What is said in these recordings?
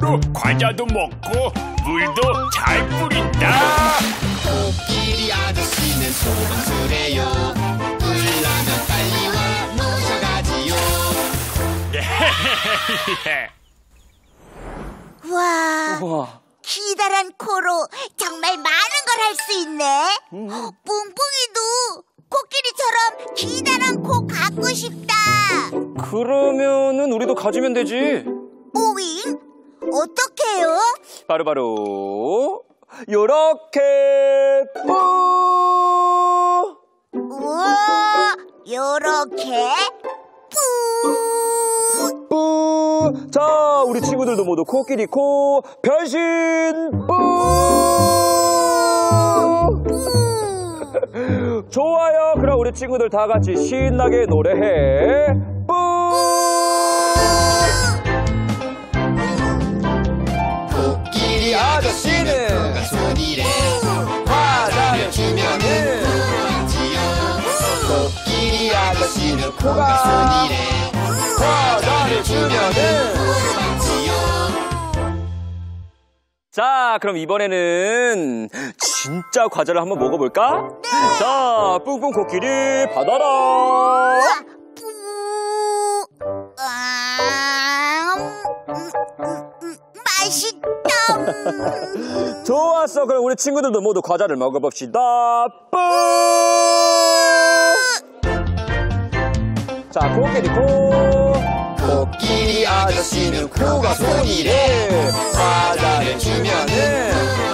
힘으로 과자도 먹고 물도 잘 뿌린다. 코끼리 아저씨는 소방수래요. 불나면 빨리 와 모셔가지요. 와, 기다란 코로 정말 많은 걸 할 수 있네. 뿡뿡이도 코끼리처럼 기다란 코 갖고 싶다. 그러면은 우리도 가지면 되지. 오잉? 어떻게요? 바로바로 요렇게. 뿌! 우와, 요렇게 뿌! 뿌! 자, 우리 친구들도 모두 코끼리 코 변신. 뿌! 좋아요. 그럼 우리 친구들 다 같이 신나게 노래해. 뿌! 코끼리 아저씨는 코가 손이래. 과자를 주면은 고맙지요. 코끼리 아저씨는 코가 손이래. 과자를 주면은. 고맙지요. 자, 그럼 이번에는 진짜 과자를 한번 먹어볼까? 네. 자, 뿡뿡 코끼리 받아라. 뿌! 맛있다. 좋았어. 그럼 우리 친구들도 모두 과자를 먹어봅시다. 뿌! 자, 코끼리 코. 코끼리 아저씨는 코가 손이래. 과자를 주면은.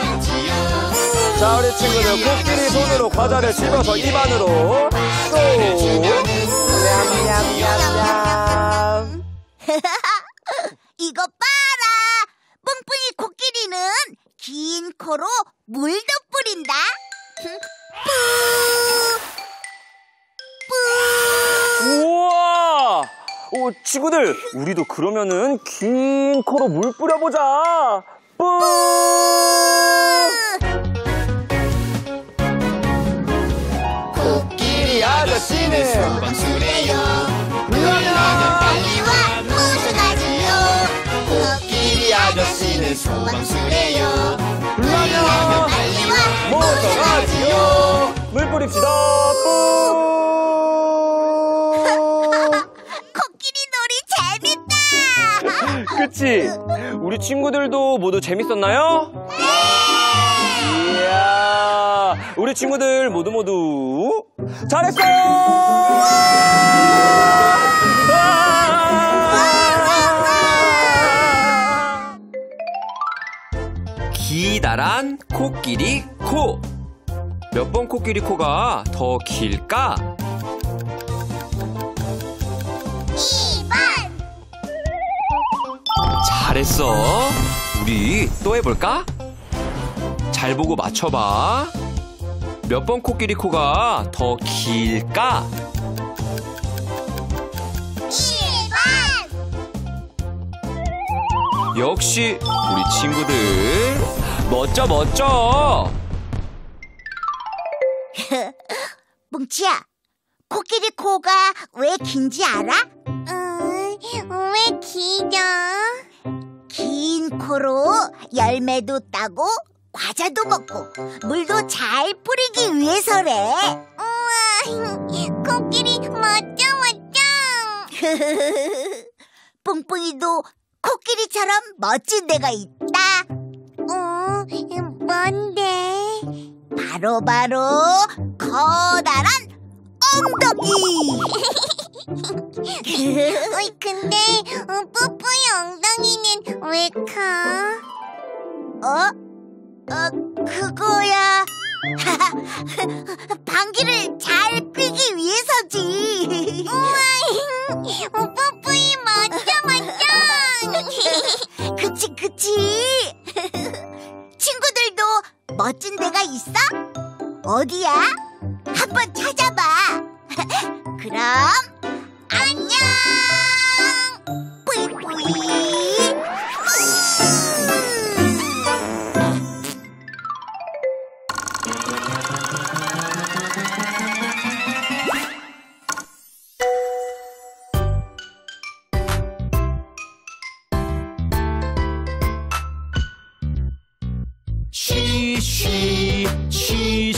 자, 우리 친구들 코끼리 손으로 과자를 씹어서 입안으로 쏙. 냠냠냠냠. 이거 봐라. 뿡뿡이 코끼리는 긴 코로 물도 뿌린다. 우와! 오, 친구들, 우리도 그러면은 긴 코로 물 뿌려보자. 뿌! 코끼리 아저씨는 소방수래요. 불나면 빨리 와 모셔가지요. 코끼리 아저씨는 소방수래요. 불나면 빨리 와 모셔가지요. 물 뿌립시다. 뿌! 코끼리 놀이 재밌다. 그치? 우리 친구들도 모두 재밌었나요? 네! 이야, 우리 친구들 모두 잘했어요! 기다란 코끼리 코. 몇 번 코끼리 코가 더 길까? 2번. 잘했어. 우리 또 해볼까? 잘 보고 맞춰봐. 몇 번 코끼리 코가 더 길까? 2번. 역시 우리 친구들 멋져. 뭉치야, 코끼리 코가 왜 긴지 알아? 왜 기냐? 긴 코로 열매도 따고 과자도 먹고 물도 잘 뿌리기 위해서래. 우와, 코끼리 멋져. 뿡뿡이도 코끼리처럼 멋진 데가 있다. 뭔데? 바로 커다란 엉덩이. 근데 뿌뿌이 엉덩이는 왜 커? 그거야. 방귀를 잘 뀌기 위해서지. 우와, 뿌뿌이 멋져. 그치. 친구들도 멋진 데가 있어? 어디야? 한번 찾아봐. 그럼 안녕. 뿌이뿌이. 쉬